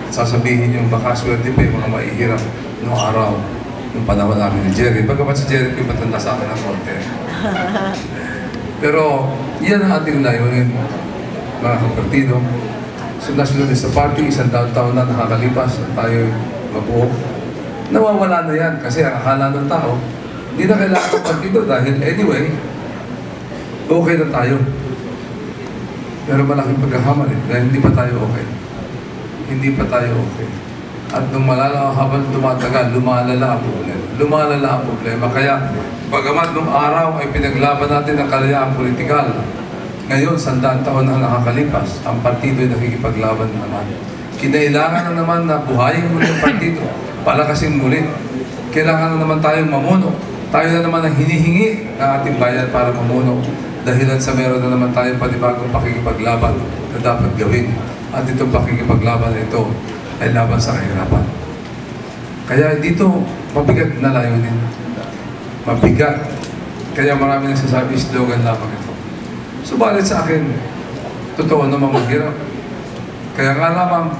sasabihin yung baka swerte pa yung mga maihirap noong araw, yung panahon namin ni Jerry. Bagamat si Jerry ko matanda sa akin ng konti. Pero yan ang ating layunin, mga kapartido. So, Nationalista Party, 100 taon na nakakalipas at tayo mabuo. Nawawala na yan kasi ang akala ng tao, hindi na kailangan ng partido dahil anyway, okay na tayo. Pero malaking pagkakamali dahil hindi pa tayo okay. Hindi pa tayo okay. At nung habang tumatagal, lumalala ang problema. Lumalala ang problema. Kaya, bagamat nung araw ay pinaglaban natin ang kalayaang politikal, ngayon, 100 taon na nakakalipas, ang partido ay nakikipaglaban na naman. Kinailangan na naman na buhayin muli ang partido, palakasin muli. Kailangan na naman tayong mamuno. Tayo na naman ang hinihingi ng ating bayan para mamuno. Dahilan sa meron na naman tayong panibagong pakikipaglaban na dapat gawin. At itong pakikipaglaban na ito ay laban sa kahirapan. Kaya dito, mabigat na layunin. Mabigat. Kaya marami nagsasabi, slogan lamang ito. Subalit sa akin, totoo namang maghirap. Kaya nga lamang,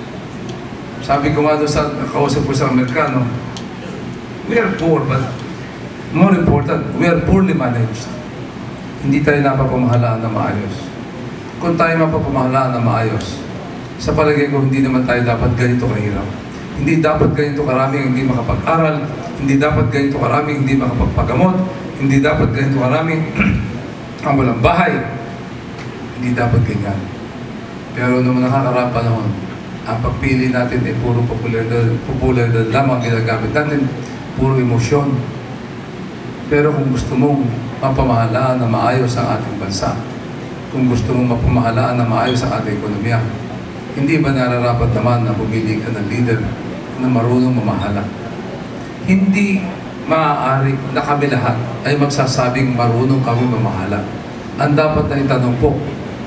sabi ko nga doon sa kausap ko sa Amerikano, we are poor, but more important, we are poorly managed. Hindi tayo napapamahalaan na maayos. Kung tayo mapapamahalaan na maayos, sa palagay ko, hindi naman tayo dapat ganito kahirap. Hindi dapat ganito karaming hindi makapag-aral, hindi dapat ganito karaming hindi makapagpagamot, hindi dapat ganito karaming ang walang bahay. Hindi dapat ganyan. Pero nung nakakarap panahon, ang pagpili natin ay puro popular lamang ginagamit natin, puro emosyon. Pero kung gusto mong mapamahalaan na maayos ang ating bansa, kung gusto mong mapamahalaan na maayos ang ating ekonomiya, hindi ba nararapat naman na pumili ka ng leader na marunong mamahala? Hindi maaari na kami lahat ay magsasabing marunong kami mamahala. Ang dapat na itanong po,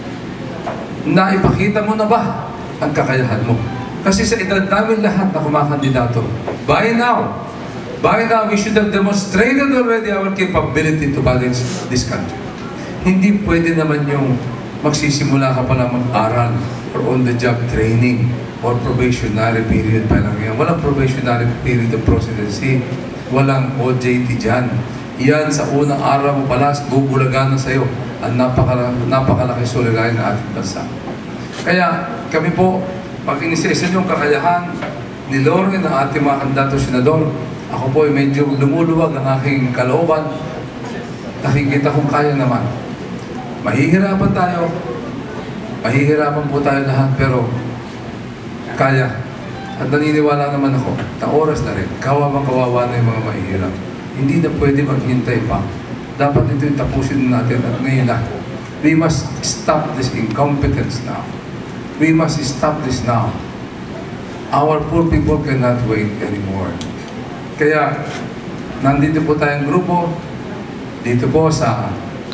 naipakita mo na ba ang kakayahan mo? Kasi sa edad namin lahat na kumakandidato, by now, we should have demonstrated already our capability to manage this country. Hindi pwede naman yung magsisimula ka pala mag-aral or on-the-job training or probationary period pa lang yan. Walang probationary period of presidency. Walang OJT dyan. Yan sa unang araw mo pala, bubulagan na sa'yo ang napakalaki sulirayan ng ating bansa. Kaya kami po, pag inisesa yung kakayahan ni Loren ng ating mga kandidato senador, ako po ay medyo lumuluwag ang aking kalooban. Nakikita kong kaya naman. Mahihirapan tayo. Mahihirapan po tayo lahat, pero kaya. At naniniwala naman ako, na oras na rin, kawawa na yung mga mahihirap. Hindi na pwede maghintay pa. Dapat ito yung tapusin natin at ngayon na. We must stop this incompetence now. We must stop this now. Our poor people cannot wait anymore. Kaya, nandito po tayong grupo, dito po sa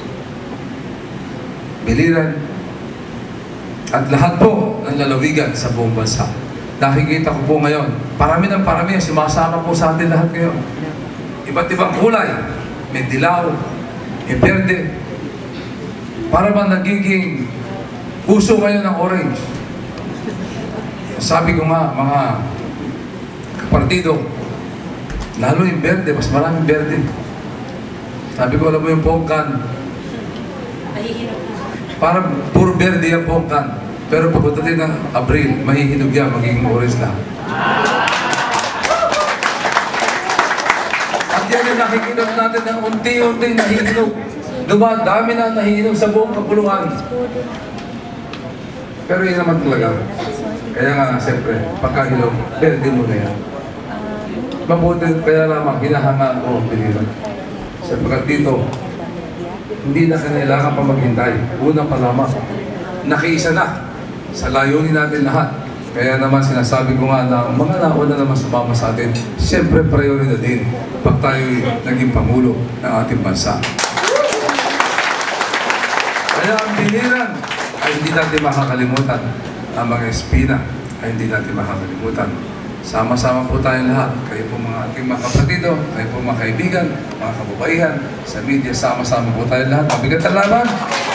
Biliran, at lahat po ng lalawigan sa buong bansa. Nakikita ko po ngayon, parami ng parami ang sumasama po sa atin lahat ngayon. Iba't ibang kulay, may dilaw, may berde. Para bang nagiging uso ngayon ng orange. Sabi ko nga, mga kapartido, lalo yung berde, mas maraming berde. Sabi ko, alam mo yung pongkan, parang puro berde yung pongkan. Pero pagdating ng Abril, mahihinog yan, magiging orange lang. At yan yung nakikita natin na unti-unti nahihinog. Dumadami na nahihinog sa buong kapuluan. Pero yun naman talaga. Kaya nga, siyempre, pagkahinog, berde mo na yan. Mabuti, kaya lamang, hinahangaan ko ang Biliran. Sapagkat dito, hindi na kailangan pa maghintay. Una pa lamang, nakiisa na sa layunin natin lahat. Kaya naman sinasabi ko nga na mga nauna naman sumama sa atin, siyempre prioridad din pag tayo naging Pangulo ng ating bansa. Kaya ang Biliran ay hindi natin makakalimutan. Ang mga espina ay hindi natin makakalimutan. Sama-sama po tayong lahat. Kayo po mga ating mga kapatido, kayo po mga kaibigan, mga kababaihan, sa media, sama-sama po tayong lahat. Mabigat ang laban.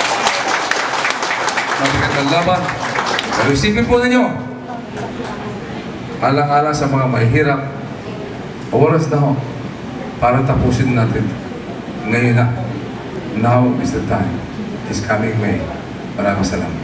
Mabigat ang laban. Pero isipin po ninyo, alang-ala sa mga mahihirap, oras na ho para tapusin natin. Ngayon na. Now is the time. It's coming May. Maraming salamat.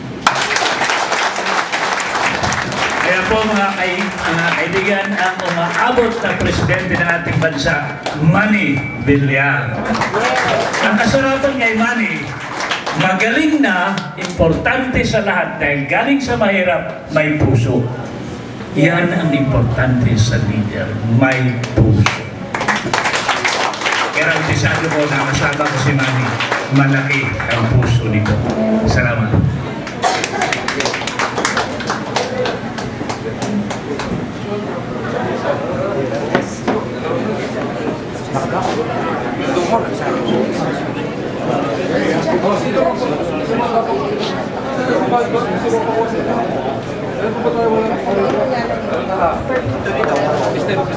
Kaya po mga kaibigan, ang umaabot na presidente ng ating bansa, Manny Villar. Ang kasuratan kay Manny, magaling na, importante sa lahat dahil galing sa mahirap, may puso. Yan ang importante sa leader, may puso. Garantisado ko na kasama ko si Manny, malaki ang puso nito. Salamat. Mister